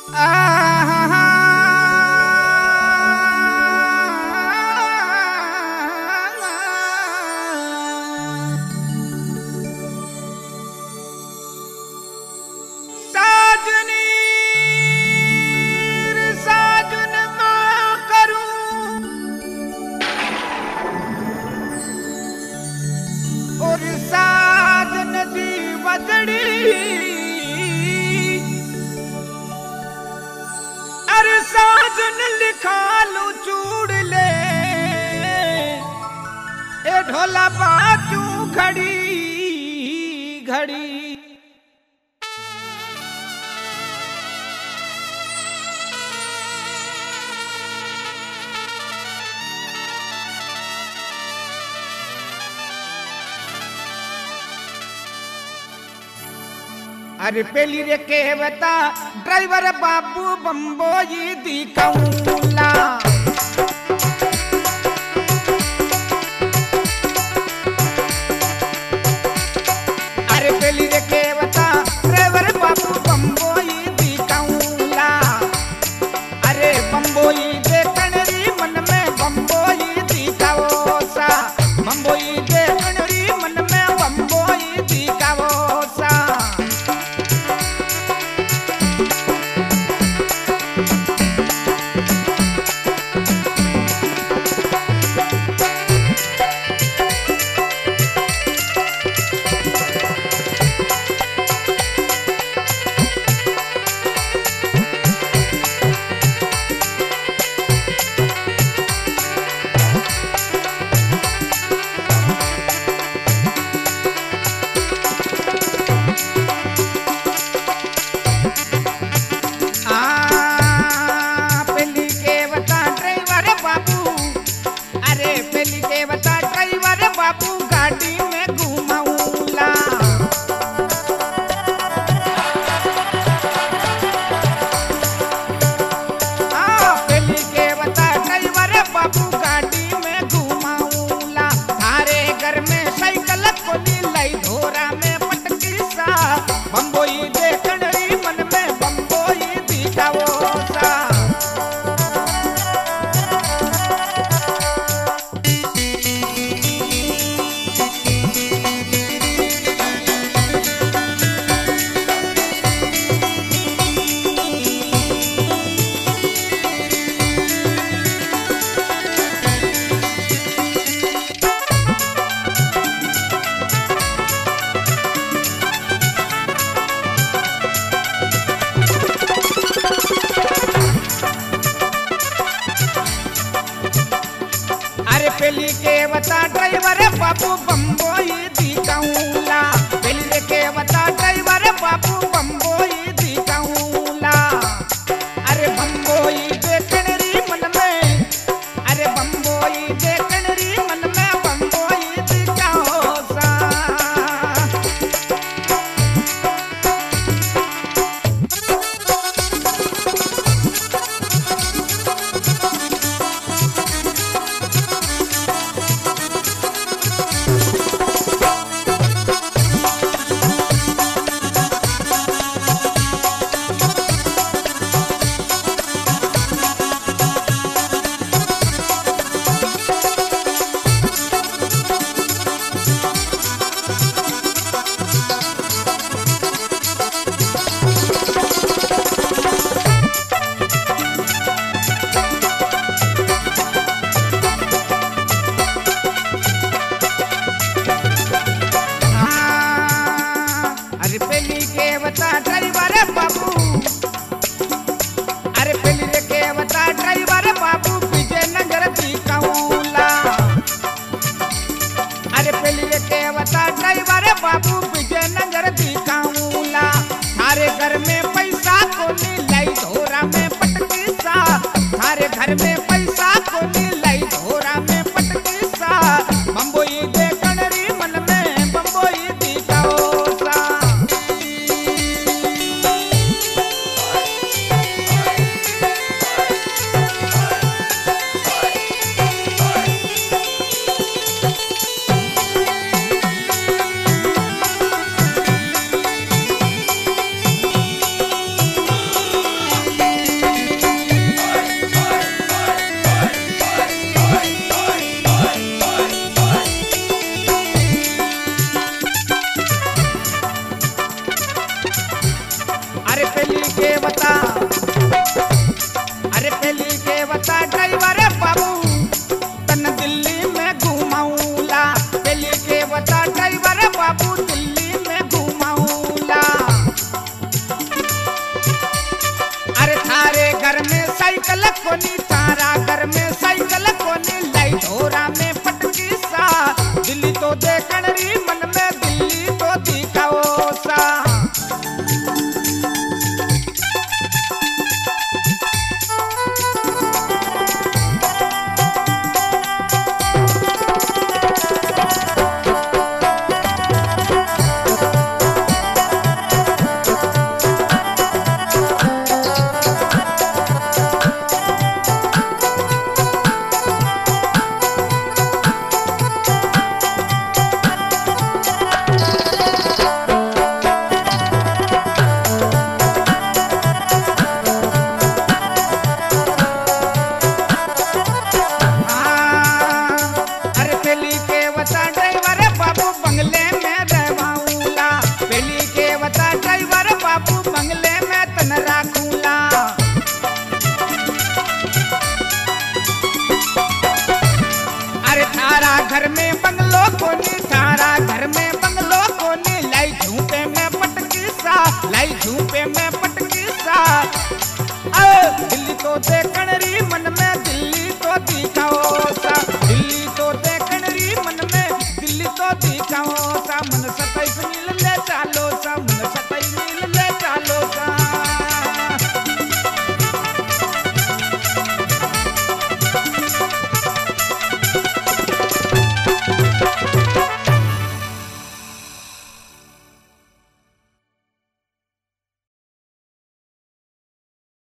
ढोला बाजू घड़ी घड़ी अरे पेली रे कहवता ड्राइवर बाबू बम्बोई दिखौला ड्राइवर बाबू बम्बोई दिखौला पेली रे कहवता ड्राइवर बाबू बम्बोई दिखौला अरे बम्बोई देखण री मन में अरे बम्बोई देखण री मन में बम्बोई दिखौसा पेली के बता, अरे पेली के बता ड्राइवर बाबू तन दिल्ली में घुमाऊला, पेली के बता ड्राइवर बाबू दिल्ली में घुमाऊला। अरे थारे घर में साइकिल कोनी, तारा घर में साइकिल कोनी, लाई ढोरा में पटकी सा, दिल्ली तो देखण री मन में दिल्ली तो दिखाओ सा। घर में बंगलो कोनी, थारा घर में बंगलो कोनी, लाई झूपे में पटकी सा, लाई झूपे में पटकी सा। दिल्ली तो देखण री मन में दिल्ली तो दिखाओ सा, दिल्ली तो देखण री मन में दिल्ली तो दिखाओ